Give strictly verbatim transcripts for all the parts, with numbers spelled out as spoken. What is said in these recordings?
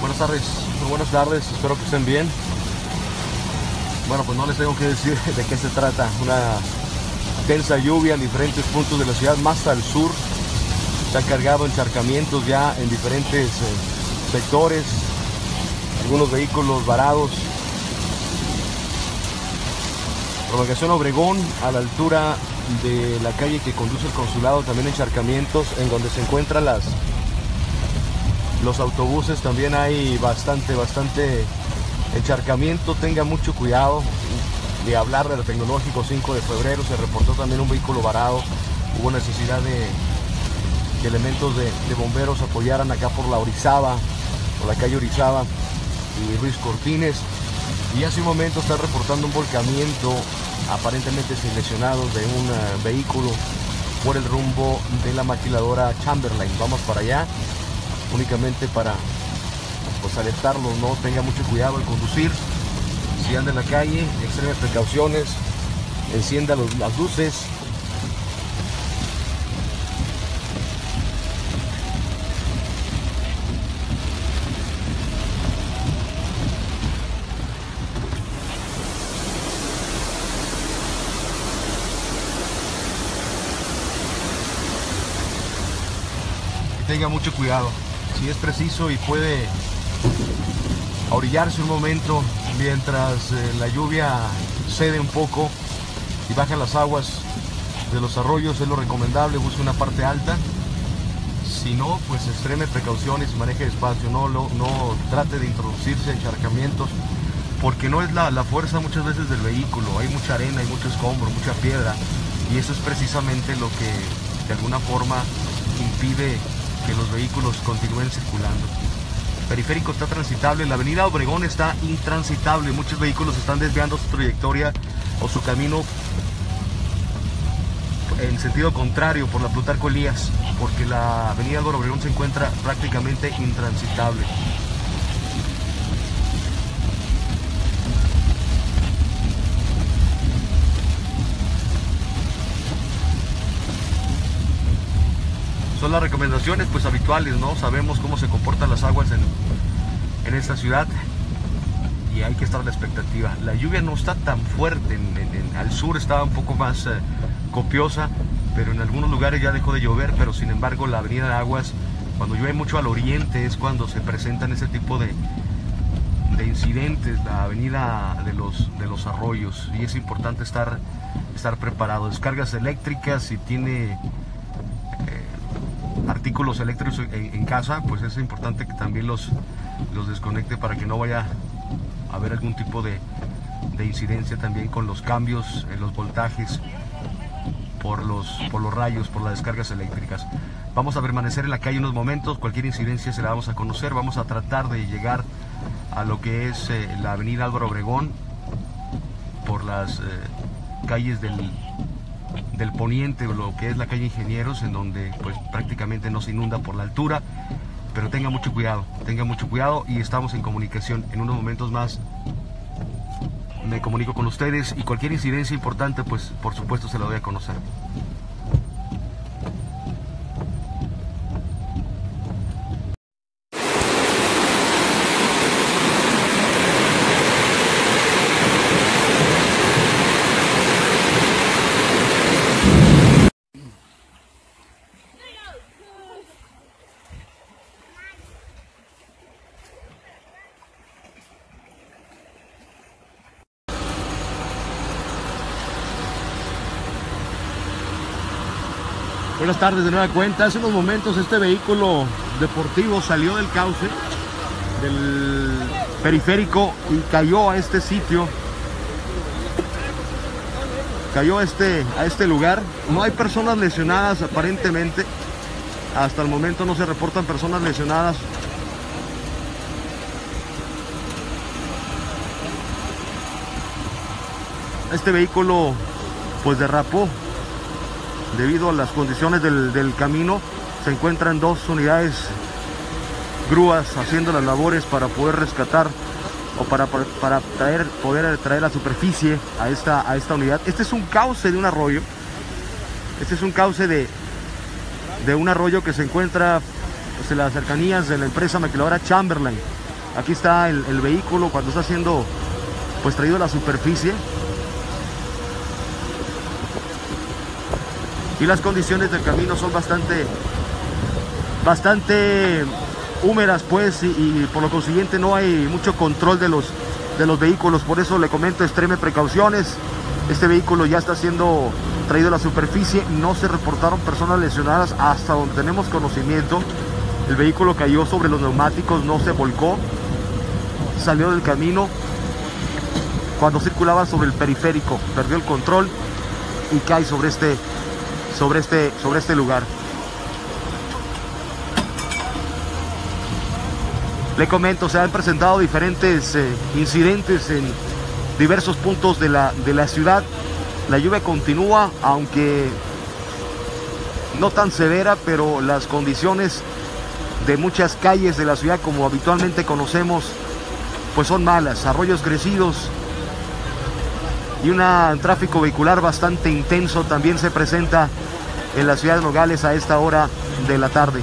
Buenas tardes, muy buenas tardes, espero que estén bien. Bueno, pues no les tengo que decir de qué se trata. Una densa lluvia en diferentes puntos de la ciudad, más al sur. Se han cargado encharcamientos ya en diferentes eh, sectores, algunos vehículos varados. Prolongación Obregón, a la altura de la calle que conduce al consulado, también encharcamientos en donde se encuentran las los autobuses. También hay bastante, bastante encharcamiento. Tenga mucho cuidado. De hablar del tecnológico cinco de febrero, se reportó también un vehículo varado. Hubo necesidad de que elementos de, de bomberos apoyaran acá por la Orizaba, por la calle Orizaba y Ruiz Cortines. Y hace un momento están reportando un volcamiento, aparentemente sin lesionados, de un uh, vehículo por el rumbo de la maquiladora Chamberlain. Vamos para allá, únicamente para pues alertarlos, no tenga mucho cuidado al conducir. Si anda en la calle, extreme precauciones, encienda los, las luces. Tenga mucho cuidado, si es preciso y puede orillarse un momento mientras eh, la lluvia cede un poco y bajan las aguas de los arroyos, es lo recomendable. Busque una parte alta. Si no, pues extreme precauciones, maneje despacio, no, no, no trate de introducirse en encharcamientos, porque no es la, la fuerza muchas veces del vehículo. Hay mucha arena, hay mucho escombro, mucha piedra, y eso es precisamente lo que de alguna forma impide que los vehículos continúen circulando. Periférico está transitable, la avenida Obregón está intransitable, muchos vehículos están desviando su trayectoria o su camino en sentido contrario por la Plutarco Elías, porque la avenida Álvaro Obregón se encuentra prácticamente intransitable. Son las recomendaciones pues habituales, ¿no? Sabemos cómo se comportan las aguas en, en esta ciudad y hay que estar a la expectativa. La lluvia no está tan fuerte, en, en, en, al sur estaba un poco más eh, copiosa, pero en algunos lugares ya dejó de llover. Pero sin embargo la avenida de Aguas, cuando llueve mucho al oriente, es cuando se presentan ese tipo de, de incidentes, la avenida de los, de los arroyos, y es importante estar, estar preparado. Descargas eléctricas, si tiene artículos eléctricos en, en casa, pues es importante que también los, los desconecte para que no vaya a haber algún tipo de, de incidencia también con los cambios en los voltajes por los, por los rayos, por las descargas eléctricas. Vamos a permanecer en la calle unos momentos, cualquier incidencia se la vamos a conocer. Vamos a tratar de llegar a lo que es eh, la avenida Álvaro Obregón por las eh, calles del del poniente, lo que es la calle Ingenieros, en donde pues prácticamente no se inunda por la altura, pero tenga mucho cuidado, tenga mucho cuidado y estamos en comunicación. En unos momentos más me comunico con ustedes y cualquier incidencia importante pues por supuesto se la doy a conocer. Buenas tardes de nueva cuenta. Hace unos momentos este vehículo deportivo salió del cauce del periférico y cayó a este sitio, cayó a este, a este lugar. No hay personas lesionadas aparentemente, hasta el momento no se reportan personas lesionadas. Este vehículo pues derrapó debido a las condiciones del, del camino. Se encuentran dos unidades grúas haciendo las labores para poder rescatar o para, para, para traer, poder traer a superficie a esta, a esta unidad. Este es un cauce de un arroyo. Este es un cauce de, de un arroyo que se encuentra pues, en las cercanías de la empresa maquiladora Chamberlain. Aquí está el, el vehículo cuando está siendo pues traído a la superficie. Y las condiciones del camino son bastante bastante húmedas, pues, y, y por lo consiguiente no hay mucho control de los de los vehículos. Por eso le comento, extreme precauciones. Este vehículo ya está siendo traído a la superficie. No se reportaron personas lesionadas hasta donde tenemos conocimiento. El vehículo cayó sobre los neumáticos, no se volcó, salió del camino cuando circulaba sobre el periférico, perdió el control y cae sobre este sobre este sobre este lugar. Le comento, se han presentado diferentes eh, incidentes en diversos puntos de la, de la ciudad. La lluvia continúa, aunque no tan severa, pero las condiciones de muchas calles de la ciudad, como habitualmente conocemos, pues son malas. Arroyos crecidos y un tráfico vehicular bastante intenso también se presenta en la ciudad de Nogales a esta hora de la tarde.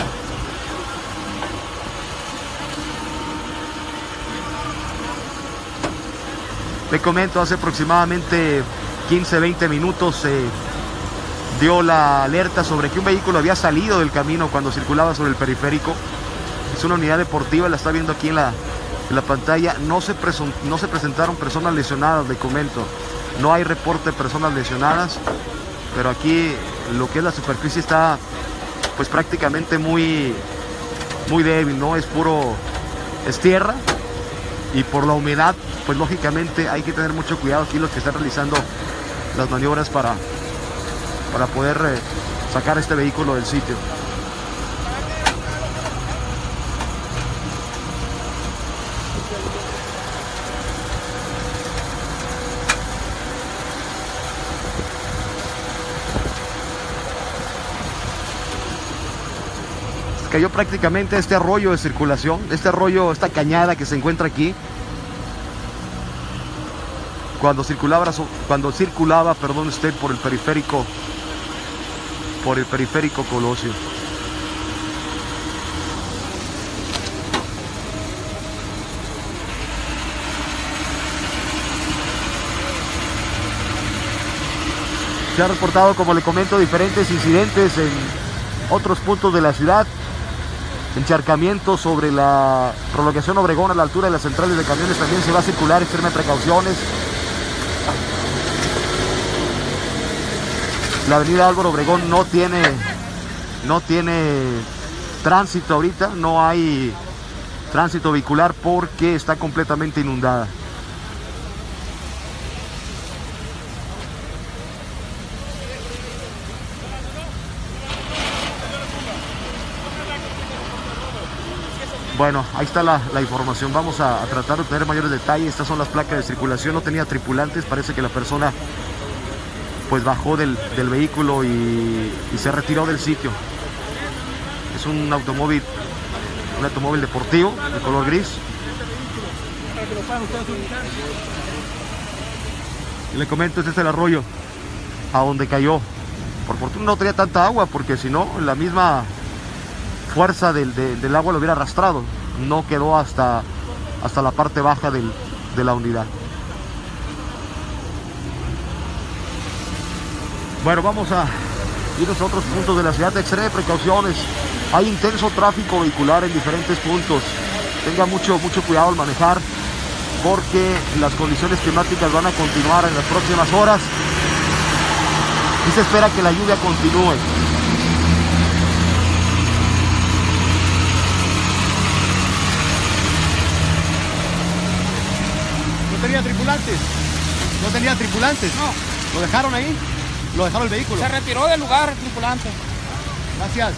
Le comento, hace aproximadamente quince a veinte minutos se eh, dio la alerta sobre que un vehículo había salido del camino cuando circulaba sobre el periférico. Es una unidad deportiva, la está viendo aquí en la, en la pantalla. No se, no se presentaron personas lesionadas, le comento. No hay reporte de personas lesionadas, pero aquí lo que es la superficie está pues prácticamente muy, muy débil, ¿no? Es puro, es tierra. Y por la humedad, pues lógicamente hay que tener mucho cuidado aquí los que están realizando las maniobras para, para poder eh, sacar este vehículo del sitio. Cayó prácticamente este arroyo de circulación, este arroyo, esta cañada que se encuentra aquí, cuando circulaba, cuando circulaba, perdón usted, por el periférico, por el periférico Colosio. Se ha reportado, como le comento, diferentes incidentes en otros puntos de la ciudad. Encharcamiento sobre la prolongación Obregón a la altura de las centrales de camiones también se va a circular, extreme precauciones. La avenida Álvaro Obregón no tiene, no tiene tránsito ahorita, no hay tránsito vehicular porque está completamente inundada. Bueno, ahí está la, la información. Vamos a, a tratar de tener mayores detalles. Estas son las placas de circulación. No tenía tripulantes. Parece que la persona pues bajó del, del vehículo y, y se retiró del sitio. Es un automóvil, un automóvil deportivo de color gris. Y le comento, este es el arroyo a donde cayó. Por fortuna no tenía tanta agua, porque si no, la misma fuerza del, de, del agua lo hubiera arrastrado. No quedó hasta, hasta la parte baja del, de la unidad. Bueno, vamos a irnos a otros puntos de la ciudad. Extreme precauciones. Hay intenso tráfico vehicular en diferentes puntos. Tenga mucho, mucho cuidado al manejar, porque las condiciones climáticas van a continuar en las próximas horas y se espera que la lluvia continúe. ¿No tenía tripulantes? ¿No tenía tripulantes? No. ¿Lo dejaron ahí? ¿Lo dejaron el vehículo? Se retiró del lugar el tripulante. Gracias.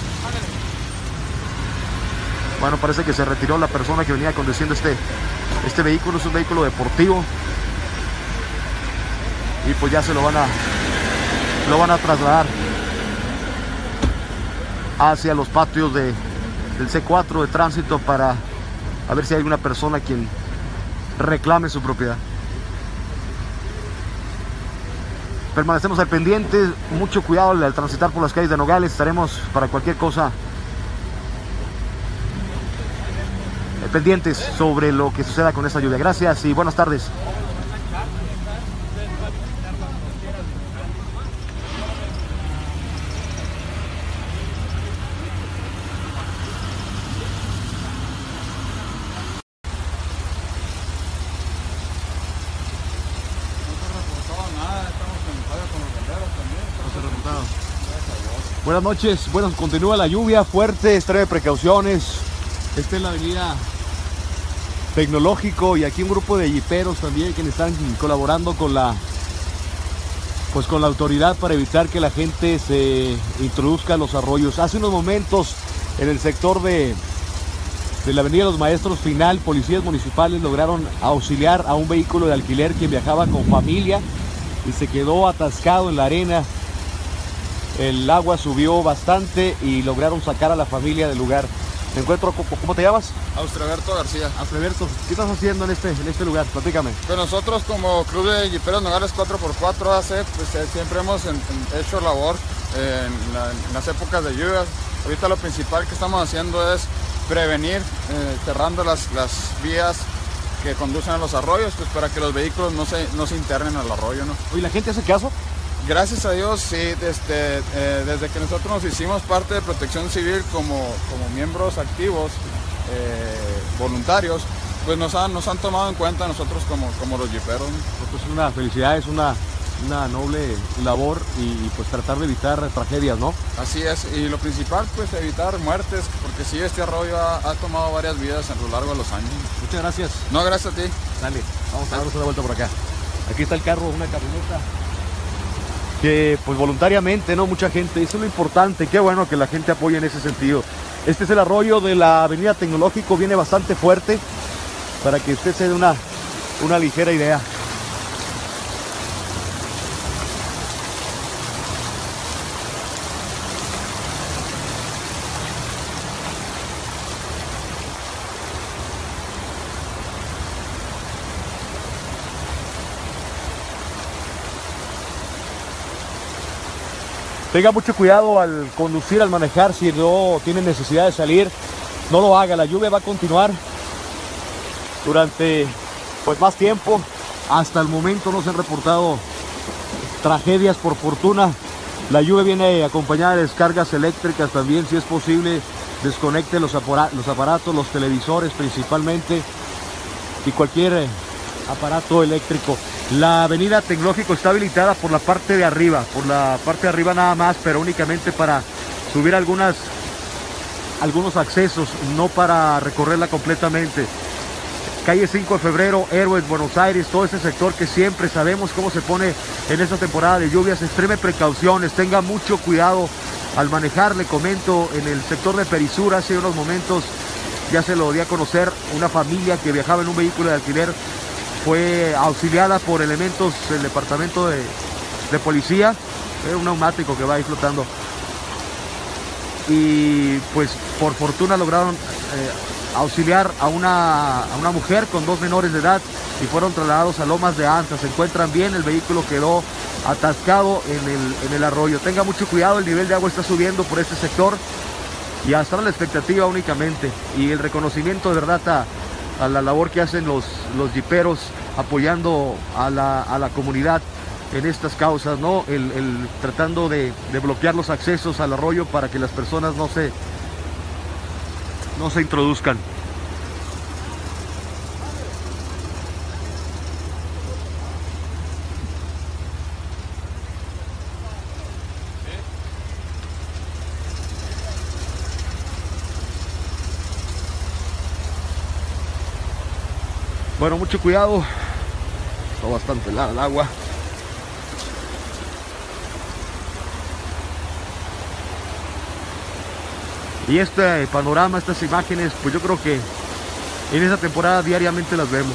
Bueno, parece que se retiró la persona que venía conduciendo este, este vehículo. Es un vehículo deportivo. Y pues ya se lo van a, lo van a trasladar hacia los patios de, del C cuatro de tránsito para a ver si hay alguna persona quien reclame su propiedad. Permanecemos al pendiente, mucho cuidado al transitar por las calles de Nogales. Estaremos para cualquier cosa pendientes sobre lo que suceda con esta lluvia. Gracias y buenas tardes. Buenas noches, bueno, continúa la lluvia fuerte, extreme precauciones. Esta es la avenida Tecnológico y aquí un grupo de jiperos también que están colaborando con la pues con la autoridad para evitar que la gente se introduzca a los arroyos. Hace unos momentos en el sector de, de la avenida Los Maestros Final, policías municipales lograron auxiliar a un vehículo de alquiler que viajaba con familia y se quedó atascado en la arena. El agua subió bastante y lograron sacar a la familia del lugar. Me encuentro, ¿cómo te llamas? Austreberto García. Austreberto, ¿qué estás haciendo en este, en este lugar? Platícame. Pues nosotros como Club de Jiperos Nogales cuatro por cuatro A C, pues eh, siempre hemos en, en hecho labor eh, en, la, en las épocas de lluvias. Ahorita lo principal que estamos haciendo es prevenir, eh, cerrando las, las vías que conducen a los arroyos, pues para que los vehículos no se, no se internen al arroyo, ¿no? ¿Y la gente hace caso? Gracias a Dios, sí, desde, eh, desde que nosotros nos hicimos parte de Protección Civil como, como miembros activos, eh, voluntarios, pues nos han, nos han tomado en cuenta nosotros como, como los jiperos, ¿no? Pues es una felicidad, es una, una noble labor y pues tratar de evitar tragedias, ¿no? Así es, y lo principal pues evitar muertes, porque sí, este arroyo ha, ha tomado varias vidas a lo largo de los años. Muchas gracias. No, gracias a ti. Dale, vamos a darnos una vuelta por acá. Aquí está el carro, una camioneta que pues voluntariamente, ¿no? Mucha gente, eso es lo importante, qué bueno que la gente apoye en ese sentido. Este es el arroyo de la avenida Tecnológico, viene bastante fuerte para que usted se dé una, una ligera idea. Tenga mucho cuidado al conducir, al manejar, si no tiene necesidad de salir, no lo haga. La lluvia va a continuar durante pues más tiempo. Hasta el momento no se han reportado tragedias, por fortuna. La lluvia viene acompañada de descargas eléctricas también, si es posible, desconecte los, los aparatos, los televisores principalmente y cualquier aparato eléctrico. La avenida Tecnológico está habilitada por la parte de arriba, por la parte de arriba nada más, pero únicamente para subir algunas, algunos accesos, no para recorrerla completamente. Calle cinco de febrero, Héroes, Buenos Aires, todo ese sector que siempre sabemos cómo se pone en esta temporada de lluvias. Extreme precauciones, tenga mucho cuidado al manejar. Le comento, en el sector de Perisur hace unos momentos ya se lo di a conocer, una familia que viajaba en un vehículo de alquiler fue auxiliada por elementos del departamento de, de policía. Era un neumático que va ahí flotando y pues por fortuna lograron eh, auxiliar a una, a una mujer con dos menores de edad y fueron trasladados a Lomas de Anza. Se encuentran bien, el vehículo quedó atascado en el, en el arroyo. Tenga mucho cuidado, el nivel de agua está subiendo por este sector y hasta ahora la expectativa únicamente y el reconocimiento de verdad a a la labor que hacen los, los jiperos apoyando a la, a la comunidad en estas causas, ¿no? El, el, tratando de, de bloquear los accesos al arroyo para que las personas no se, no se introduzcan. Bueno, mucho cuidado, está bastante helada el agua. Y este panorama, estas imágenes, pues yo creo que en esta temporada diariamente las vemos.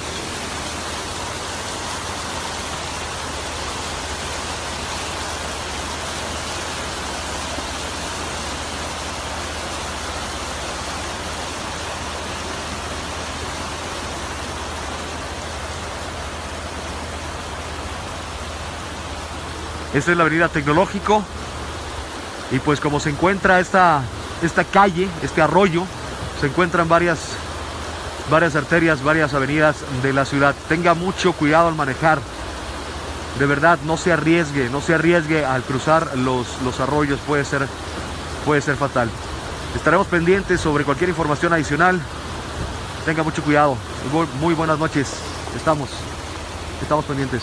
Esta es la avenida Tecnológico y pues como se encuentra esta, esta calle, este arroyo, se encuentran varias, varias arterias, varias avenidas de la ciudad. Tenga mucho cuidado al manejar. De verdad, no se arriesgue, no se arriesgue al cruzar los, los arroyos, puede ser, puede ser fatal. Estaremos pendientes sobre cualquier información adicional. Tenga mucho cuidado. Muy, muy buenas noches. Estamos, estamos pendientes.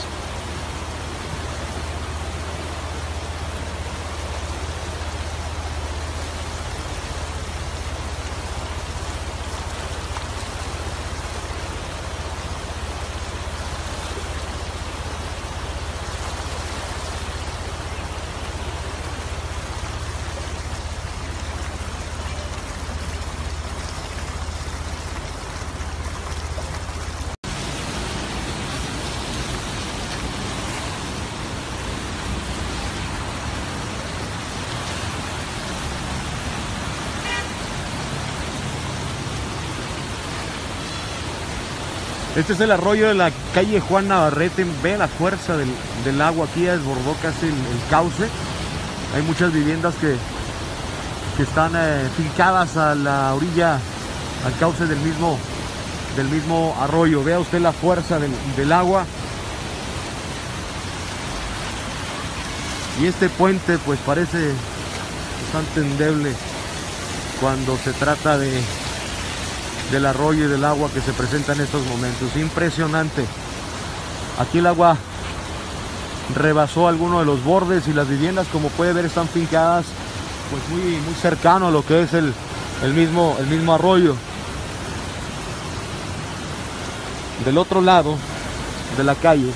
Este es el arroyo de la calle Juan Navarrete. Ve la fuerza del, del agua aquí, ya desbordó casi el, el cauce. Hay muchas viviendas que, que están eh, fincadas a la orilla, al cauce del mismo, del mismo arroyo. Vea usted la fuerza del, del agua. Y este puente pues parece bastante endeble cuando se trata de del arroyo y del agua que se presenta en estos momentos. Impresionante. Aquí el agua rebasó alguno de los bordes y las viviendas, como puede ver, están fincadas pues muy, muy cercano a lo que es el, el, mismo, el mismo arroyo. Del otro lado de la calle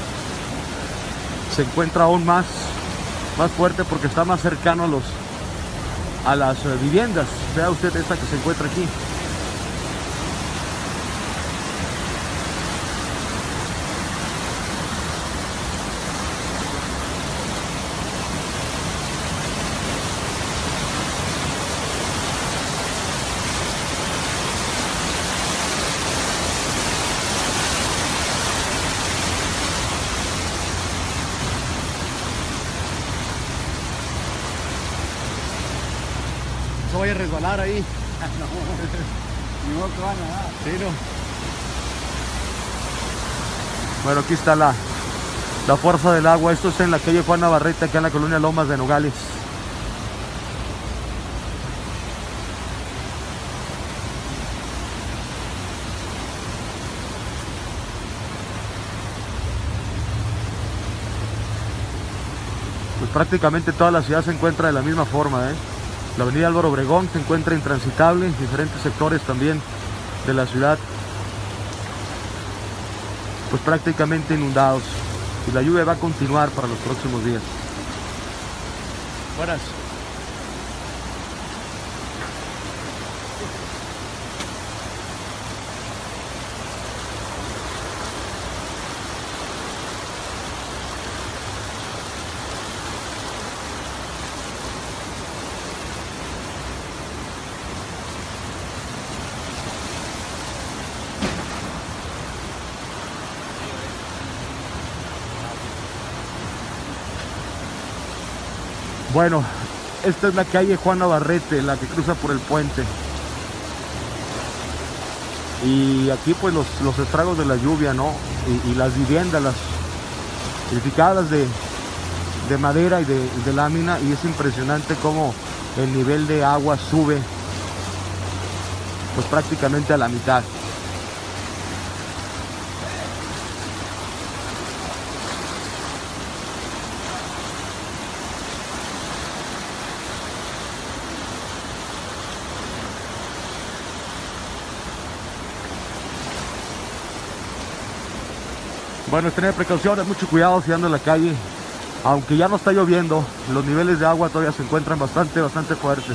se encuentra aún más, más fuerte porque está más cercano a, los, a las viviendas. Vea usted esta que se encuentra aquí. No vaya a resbalar ahí. Ni modo que van a dar. Sí, no. Bueno, aquí está la, la fuerza del agua. Esto está en la calle Juan Navarrete, acá en la colonia Lomas de Nogales. Pues prácticamente toda la ciudad se encuentra de la misma forma, ¿eh? La avenida Álvaro Obregón se encuentra intransitable, en diferentes sectores también de la ciudad pues prácticamente inundados, y la lluvia va a continuar para los próximos días. Buenas. Bueno, esta es la calle Juan Navarrete, la que cruza por el puente. Y aquí pues los, los estragos de la lluvia, ¿no? Y, y las viviendas, las edificadas de, de madera y de, de lámina, y es impresionante cómo el nivel de agua sube pues prácticamente a la mitad. Bueno, es tener precauciones, mucho cuidado si anda en la calle. Aunque ya no está lloviendo, los niveles de agua todavía se encuentran bastante, bastante fuertes.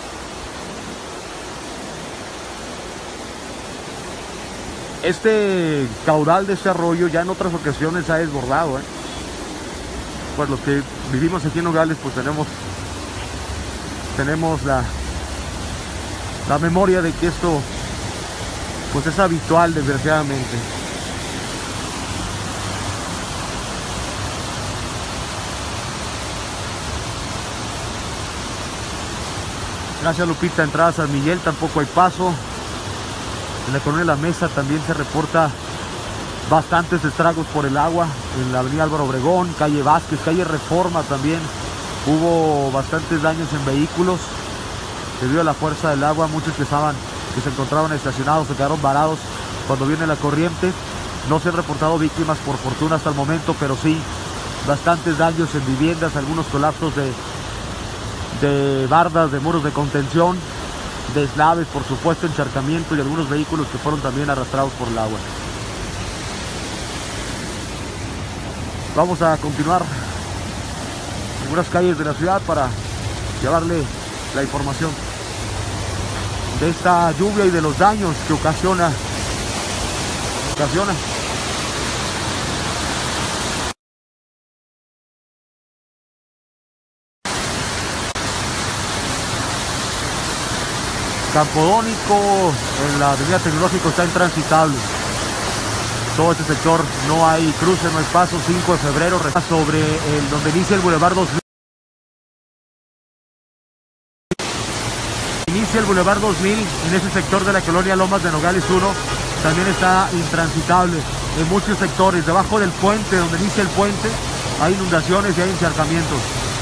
Este caudal de este arroyo ya en otras ocasiones ha desbordado, ¿eh? Pues los que vivimos aquí en Nogales pues tenemos, tenemos la, la memoria de que esto pues es habitual, desgraciadamente. Gracias, Lupita. Entrada a San Miguel tampoco hay paso. En la colonia La Mesa también se reporta bastantes estragos por el agua. En la avenida Álvaro Obregón, calle Vázquez, calle Reforma también hubo bastantes daños en vehículos debido a la fuerza del agua. Muchos que estaban, que se encontraban estacionados se quedaron varados cuando viene la corriente. No se han reportado víctimas por fortuna hasta el momento, pero sí bastantes daños en viviendas, algunos colapsos de, de bardas, de muros de contención, deslaves, por supuesto, encharcamiento y algunos vehículos que fueron también arrastrados por el agua. Vamos a continuar en algunas calles de la ciudad para llevarle la información de esta lluvia y de los daños que ocasiona ocasiona Campodónico, en la avenida Tecnológico, está intransitable. Todo este sector no hay cruce, no hay paso. Cinco de febrero, sobre el donde inicia el Boulevard dos mil. Inicia el Boulevard dos mil, en ese sector de la colonia Lomas de Nogales uno, también está intransitable. En muchos sectores, debajo del puente, donde inicia el puente, hay inundaciones y hay encharcamientos.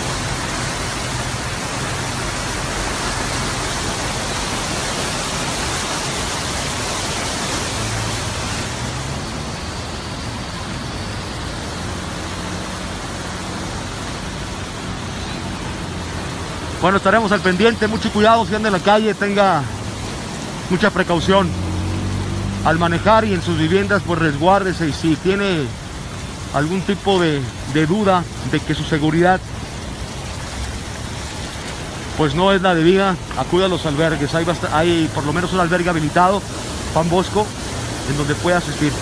Bueno, estaremos al pendiente, mucho cuidado si anda en la calle, tenga mucha precaución al manejar y en sus viviendas pues resguárdese, y si tiene algún tipo de, de duda de que su seguridad pues no es la debida, acuda a los albergues. Hay, hay por lo menos un albergue habilitado, Juan Bosco, en donde pueda asistir.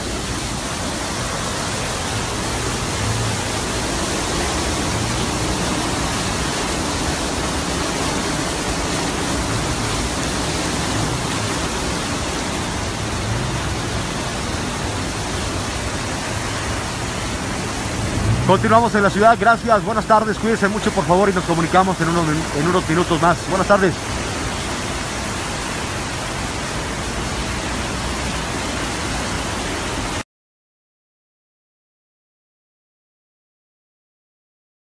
Continuamos en la ciudad, gracias, buenas tardes, cuídense mucho por favor y nos comunicamos en unos, en unos minutos más. Buenas tardes.